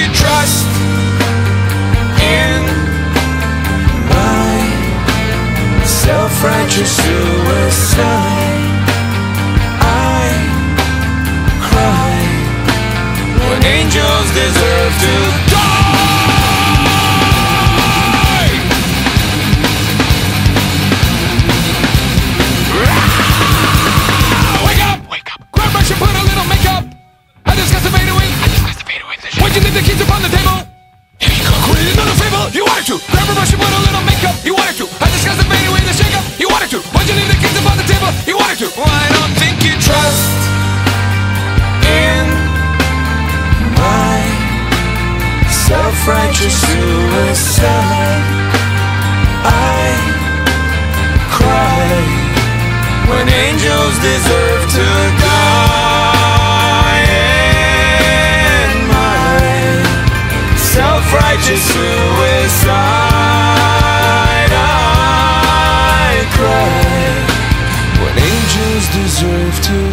trust in my self-righteous suicide. I cry when angels deserve to die. Wake up! Wake up! Grab brush and put a little makeup. I discussed the fade away. Why'd you leave the keys upon the table? Here you go. Quit it, another favor. You wanted to. Grab a brush and put a little makeup. You wanted to. I discussed the fade away, the shake up. You wanted to. Why'd you leave the keys upon the table? You wanted to. Well, I don't think you trust in my self-righteous suicide. I cry when angels deserve to die. In my self-righteous suicide, I cry when angels deserve to